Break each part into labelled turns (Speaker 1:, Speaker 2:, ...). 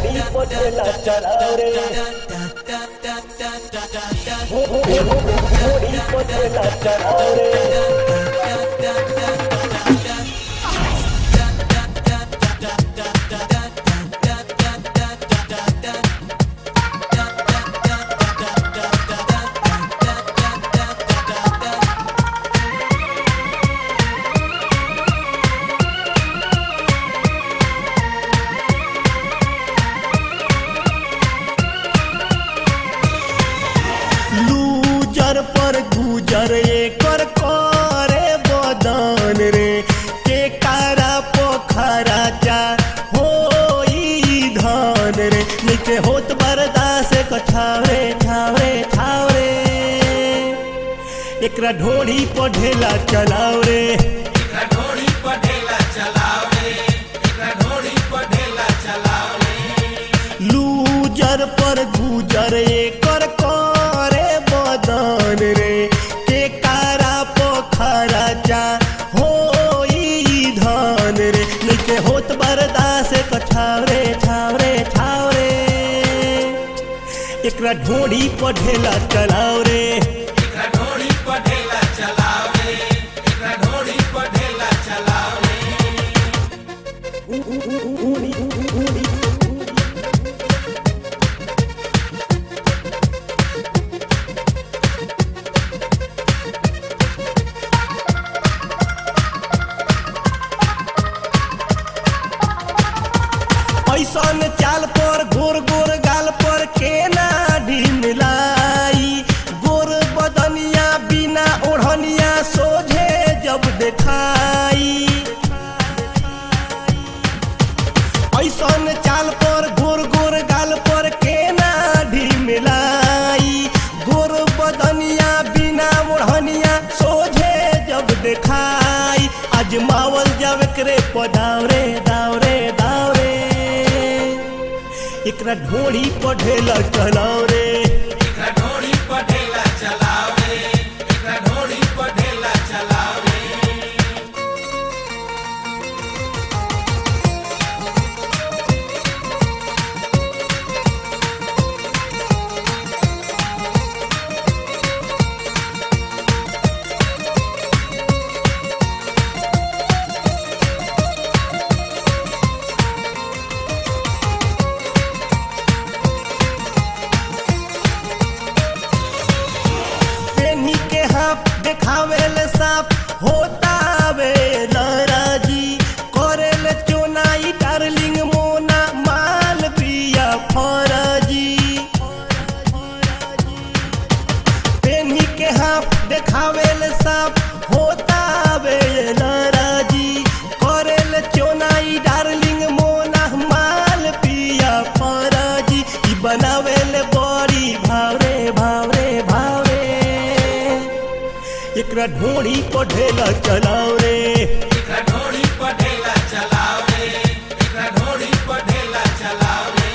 Speaker 1: ढोड़ी पटेला चलाओ रे ढोड़ी पटेला चलाओ रे
Speaker 2: पर गुजर एकर करे बदन रे के कारा पोखरा चा हो धन रे नीचे होत बर्दाश्त कठावरे ठावरे ठावरे एकरा ढोड़ी पढ़ेला चलाओ रे
Speaker 3: एकरा ढोड़ी पढ़ेला चलाओ रे एकरा ढोड़ी पढ़ेला चलाओ रे
Speaker 2: लूजर पर गुजर एकर करे बदन रे के कारा पोखरा चा हो धन रे नीचे होत बर्दाश्त कठावरे ठावरे ठावरे एकरा ढोड़ी पढ़ेला चलाओ रे
Speaker 3: एकरा ढोड़ी पढ़ेला चलाओ रे एकरा ढोड़ी पढ़ेला चलाओ रे
Speaker 2: ऐसन चाल पर गोर गोर गाल पर केना ढिमलाई गोर बदनिया बिना ओढ़निया सोझे जब देखाई ऐसन चाल पर गोर गोर गाल पर केना ढिमलाई गोर बदनिया बिना ओढ़निया सोझे जब देखाई आजमावल जब करे पदावरे दावरे दावरे एकरा ढोड़ी पढ़ेला चलाओ रे
Speaker 3: एकरा ढोड़ी पढ़ेला चलाओ रे एकरा ढोड़ी पढ़ेला चलाओ रे
Speaker 2: पेनी के हाथ देखावेले साफ होता वे लराजी करेले चोनाई डार्लिंग मोना माल पिया फराजी पेनी के हाथ देखावेले साफ होता वे लराजी करेले चोनाई डार्लिंग मोना माल पिया फराजी ई बनावेले बड़ी भावरे भावरे भावरे एकरा ढोड़ी पढ़ेला चलाओ रे
Speaker 3: एकरा ढोड़ी पढ़ेला चलाओ रे एकरा ढोड़ी पढ़ेला चलाओ रे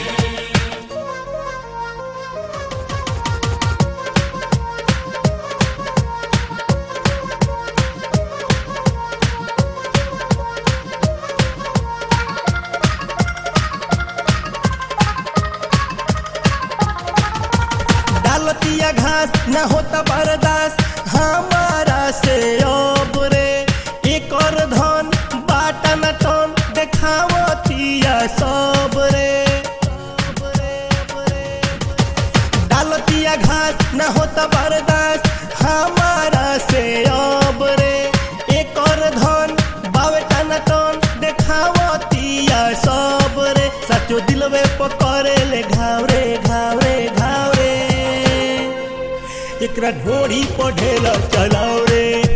Speaker 2: डालतिया घास न होता बर्दाश्त हमारा से अब रे एकर धन बाटा न टन देखावतिया सब रे डालतिया घास न होता बर्दाश्त हमारा से अब रे एकर धन बावेटा न टन देखावतिया सब रे सचो दिलवे पकड़े ले घावरे घावरे घावरे एकरा ढोड़ी पढ़ेला चलाओ रे।